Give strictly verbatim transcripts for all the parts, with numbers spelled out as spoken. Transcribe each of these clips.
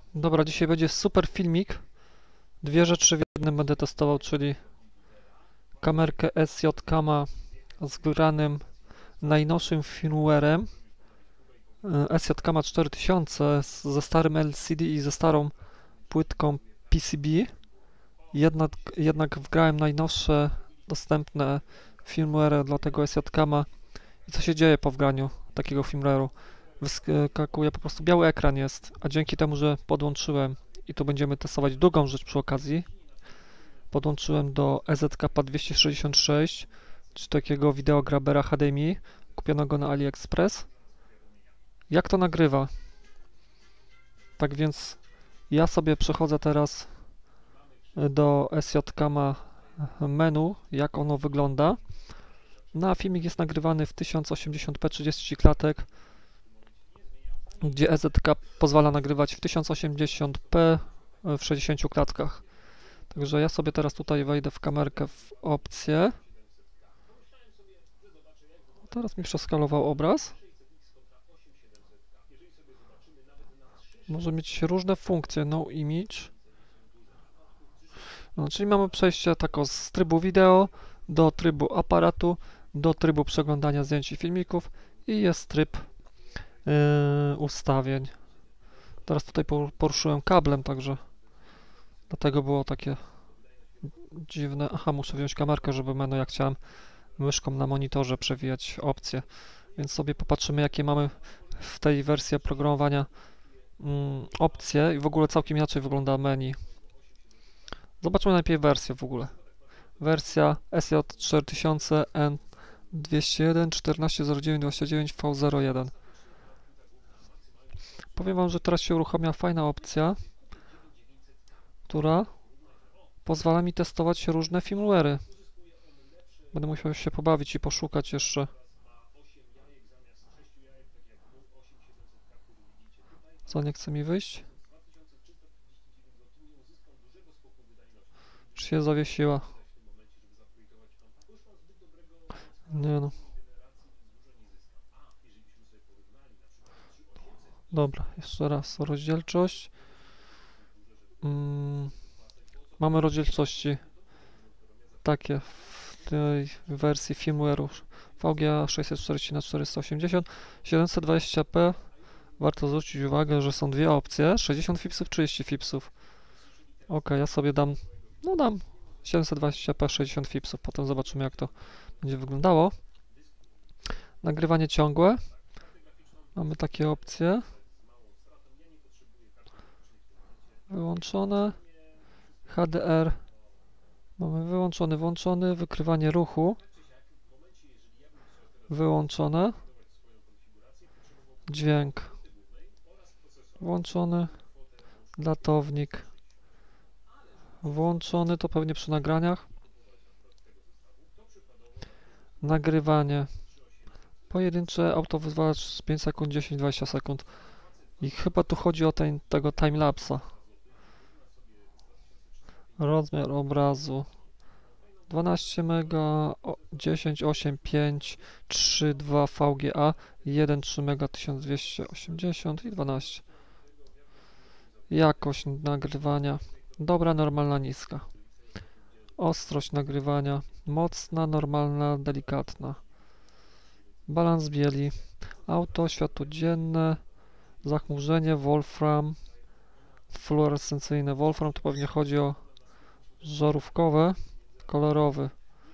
Dobra, dzisiaj będzie super filmik. Dwie rzeczy w jednym będę testował, czyli kamerkę S J Cama z granym najnowszym firmwarem S J Cama cztery tysiące ze starym L C D i ze starą płytką P C B. Jednak, jednak wgrałem najnowsze dostępne firmware dla tego S J Cama. I co się dzieje po wgraniu takiego firmware'u? Wyskakuje po prostu biały ekran jest, a dzięki temu, że podłączyłem i tu będziemy testować drugą rzecz przy okazji, podłączyłem do E Z Capa dwieście sześćdziesiąt sześć, czy takiego wideograbera H D M I kupionego na AliExpress. Jak to nagrywa? Tak więc ja sobie przechodzę teraz do S J Cama menu, jak ono wygląda. No a filmik jest nagrywany w tysiąc osiemdziesiąt p trzydzieści klatek, gdzie E Z K pozwala nagrywać w tysiąc osiemdziesiąt p w sześćdziesięciu klatkach. Także ja sobie teraz tutaj wejdę w kamerkę w opcje. Teraz mi przeskalował obraz. Może mieć różne funkcje, no image. No, czyli mamy przejście tako z trybu wideo do trybu aparatu, do trybu przeglądania zdjęć i filmików i jest tryb yy, ustawień. Teraz tutaj poruszyłem kablem, także dlatego było takie dziwne. Aha, muszę wziąć kamerkę, żeby menu, jak chciałem myszką na monitorze przewijać opcje. Więc sobie popatrzymy, jakie mamy w tej wersji oprogramowania mm, opcje i w ogóle całkiem inaczej wygląda menu. Zobaczmy najpierw wersję w ogóle. Wersja S J cztery tysiące N dwieście jeden czternaście zero dziewięć dwadzieścia dziewięć V zero jeden. Powiem wam, że teraz się uruchamia fajna opcja, która pozwala mi testować różne firmware'y. Będę musiał się pobawić i poszukać jeszcze. Co, nie chce mi wyjść? Czy się zawiesiła? Nie no. Dobra, jeszcze raz. Rozdzielczość. Mm, mamy rozdzielczości takie w tej wersji firmware'u V G A sześćset czterdzieści na czterysta osiemdziesiąt, siedemset dwadzieścia p. Warto zwrócić uwagę, że są dwie opcje, sześćdziesiąt fipsów, trzydzieści fipsów. Ok, ja sobie dam, no dam siedemset dwadzieścia p, sześćdziesiąt fipsów, potem zobaczymy, jak to będzie wyglądało. Nagrywanie ciągłe. Mamy takie opcje. Wyłączone. H D R. Mamy wyłączony, włączony. Wykrywanie ruchu. Wyłączone. Dźwięk. Włączony. Datownik. Włączony, to pewnie przy nagraniach. Nagrywanie. Pojedyncze autowyzwalacz z pięć sekund, dziesięć dwadzieścia sekund. I chyba tu chodzi o ten, tego timelapsa. Rozmiar obrazu dwanaście mega, dziesięć osiem pięć trzy dwa V G A, jeden trzy mega tysiąc dwieście osiemdziesiąt i dwanaście. Jakość nagrywania dobra, normalna, niska. Ostrość nagrywania mocna, normalna, delikatna. Balans bieli, auto, światło dzienne, zachmurzenie, wolfram, fluorescencyjne. Wolfram to pewnie chodzi o żarówkowe, kolorowy,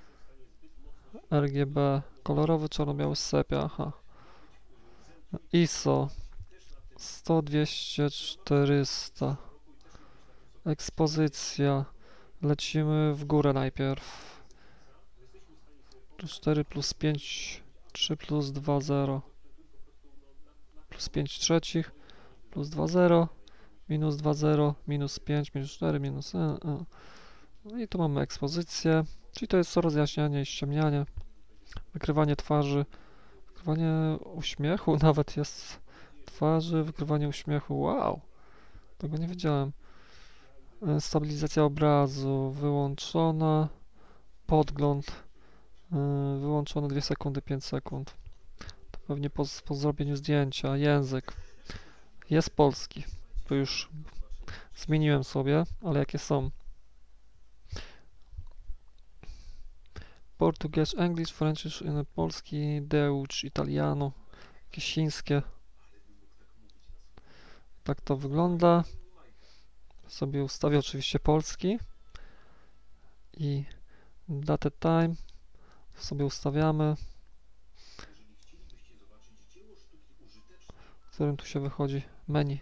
R G B, kolorowy, czarno-biały sepia, aha. I S O sto, dwieście, czterysta. Ekspozycja. Lecimy w górę najpierw. cztery plus pięć, trzy plus dwa, zero. Plus pięć trzecich, plus dwa, zero. Minus dwa, zero, minus pięć, minus cztery, minus... E, e. No i tu mamy ekspozycję, czyli to jest rozjaśnianie i ściemnianie. Wykrywanie twarzy, wykrywanie uśmiechu nawet jest twarzy, wykrywanie uśmiechu, wow, tego nie wiedziałem. Stabilizacja obrazu wyłączona, podgląd wyłączony, dwie sekundy, pięć sekund. To pewnie po, po zrobieniu zdjęcia. Język jest polski, to już Zmieniłem sobie, ale jakie są? Portuguese, English, French, polski, Deutsch, Italiano, jakieś chińskie. Tak to wygląda. Sobie ustawię oczywiście polski i datę time sobie ustawiamy, w którym tu się wychodzi menu.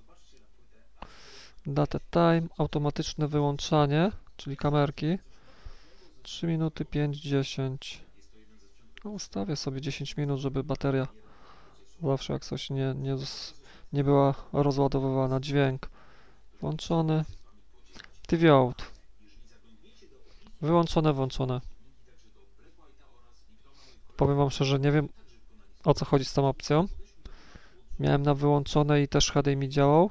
Datę time, automatyczne wyłączanie, czyli kamerki. trzy minuty, pięć, dziesięć. No, ustawię sobie dziesięć minut, żeby bateria zawsze jak coś nie, nie, nie była rozładowywana. Dźwięk włączony. T V out. Wyłączone, włączone. Powiem wam szczerze, nie wiem o co chodzi z tą opcją. Miałem na wyłączone i też H D M I działał.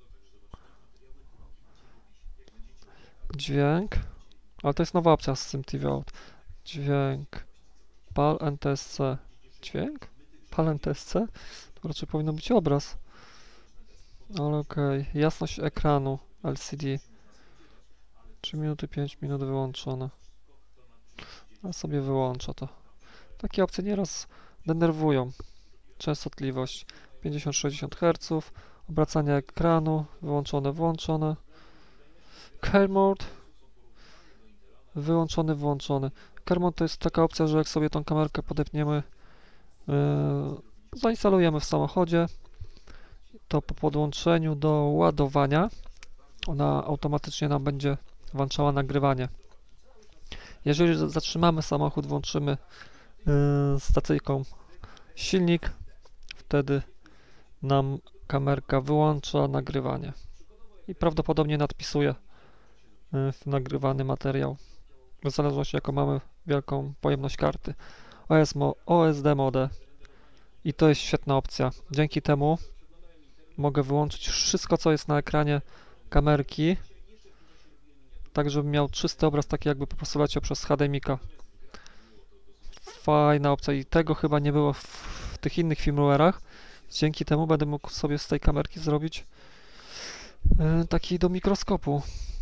Dźwięk. Ale to jest nowa opcja z tym T V out. Dźwięk. P A L N T S C. Dźwięk? P A L N T S C? To raczej powinno być obraz. Ale okej. Okay. Jasność ekranu L C D. trzy minuty, pięć minut wyłączone. Ja sobie wyłączę to. Takie opcje nieraz denerwują. Częstotliwość pięćdziesiąt sześćdziesiąt herców. Obracanie ekranu. Wyłączone, włączone. Care mode. Wyłączony, włączony. Care mode to jest taka opcja, że jak sobie tą kamerkę podepniemy, yy, zainstalujemy w samochodzie, to po podłączeniu do ładowania ona automatycznie nam będzie włączała nagrywanie. Jeżeli zatrzymamy samochód, włączymy yy, stacyjką silnik, wtedy nam kamerka wyłącza nagrywanie i prawdopodobnie nadpisuje yy, nagrywany materiał, w zależności jaką mamy wielką pojemność karty. O S D mode i to jest świetna opcja. Dzięki temu mogę wyłączyć wszystko, co jest na ekranie kamerki, tak żebym miał czysty obraz, taki jakby po prostu leciał przez H D M I ka. Fajna opcja i tego chyba nie było w, w tych innych firmware'ach. Dzięki temu będę mógł sobie z tej kamerki zrobić yy, taki do mikroskopu.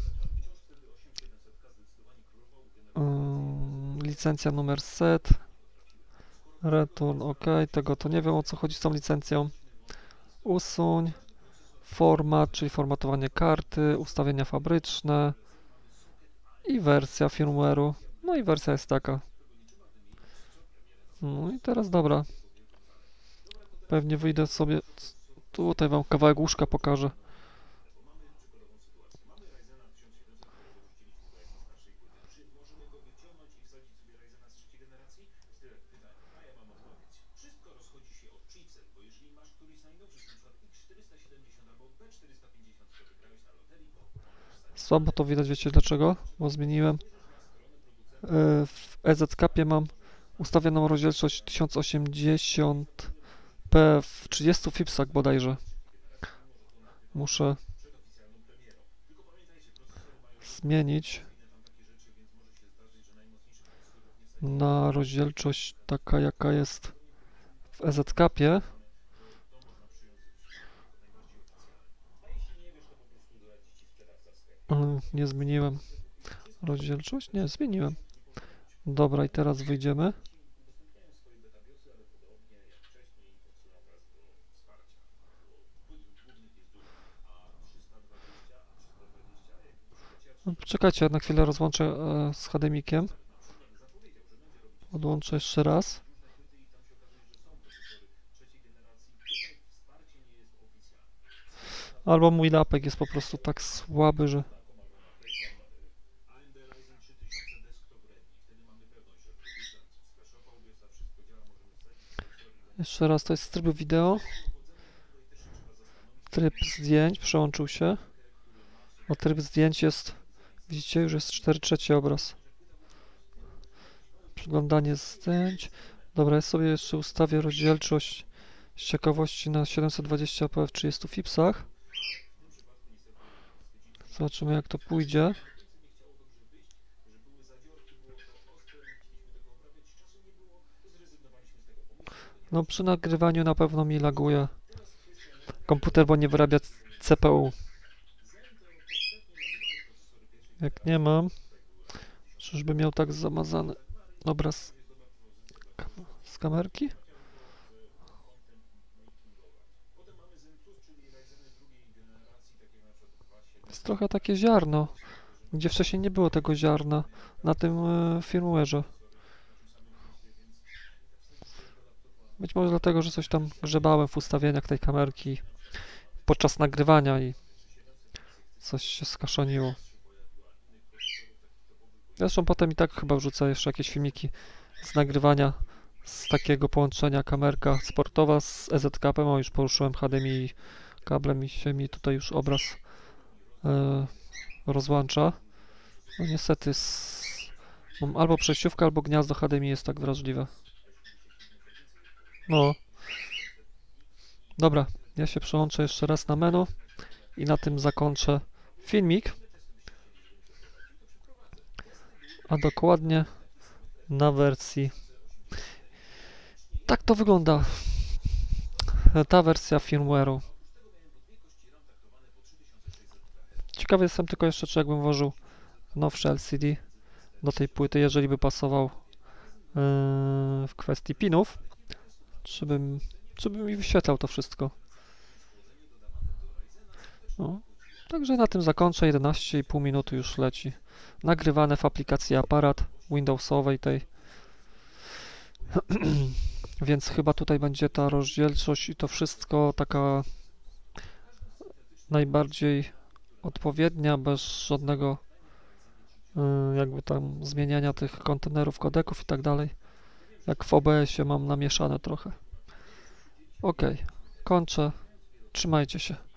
Yy, licencja numer set. Return, ok, tego to nie wiem o co chodzi z tą licencją. Usuń. Format, czyli formatowanie karty, ustawienia fabryczne i wersja firmware'u. No i wersja jest taka. No i teraz dobra. Pewnie wyjdę sobie, tutaj wam kawałek łóżka pokażę. Słabo to widać, wiecie dlaczego? Bo zmieniłem. W E Z capie mam ustawioną rozdzielczość tysiąc osiemdziesiąt p w trzydziestu fipsach bodajże. Muszę zmienić na rozdzielczość taka jaka jest w E Z capie. Nie zmieniłem rozdzielczość? Nie, zmieniłem. Dobra, i teraz wyjdziemy. Czekajcie, na chwilę rozłączę e, z H D M I kiem. Odłączę jeszcze raz. Albo mój lapek jest po prostu tak słaby, że... Jeszcze raz, to jest tryb wideo. Tryb zdjęć przełączył się. O tryb zdjęć jest, widzicie, już jest cztery trzecie obraz. Przeglądanie zdjęć. Dobra, ja sobie jeszcze ustawię rozdzielczość z ciekawości na siedemset dwadzieścia p w trzydziestu fipsach. Zobaczymy jak to pójdzie. No przy nagrywaniu na pewno mi laguje komputer, bo nie wyrabia C P U. Jak nie mam, czyżby miał tak zamazany obraz z kamerki? Jest trochę takie ziarno, gdzie wcześniej nie było tego ziarna na tym e, firmware'ze. Być może dlatego, że coś tam grzebałem w ustawieniach tej kamerki podczas nagrywania i coś się skaszoniło. Zresztą potem i tak chyba wrzucę jeszcze jakieś filmiki z nagrywania z takiego połączenia kamerka sportowa z E Z K P-em. O, już poruszyłem H D M I kablem i się mi tutaj już obraz e, rozłącza. No niestety s- mam albo przejściówkę, albo gniazdo H D M I jest tak wrażliwe. No. Dobra, ja się przełączę jeszcze raz na menu i na tym zakończę filmik. A dokładnie na wersji. Tak to wygląda. Ta wersja firmware'u. Ciekawy jestem tylko jeszcze, czy jakbym włożył nowszy L C D do tej płyty, jeżeli by pasował yy, w kwestii pinów, czy bym, czy bym mi wyświetlał to wszystko. No. Także na tym zakończę. jedenaście i pół minuty już leci. Nagrywane w aplikacji aparat Windowsowej tej. Więc chyba tutaj będzie ta rozdzielczość i to wszystko taka najbardziej odpowiednia, bez żadnego yy, jakby tam zmieniania tych kontenerów, kodeków i tak dalej. Jak w O B S-ie mam namieszane trochę. Ok, kończę. Trzymajcie się.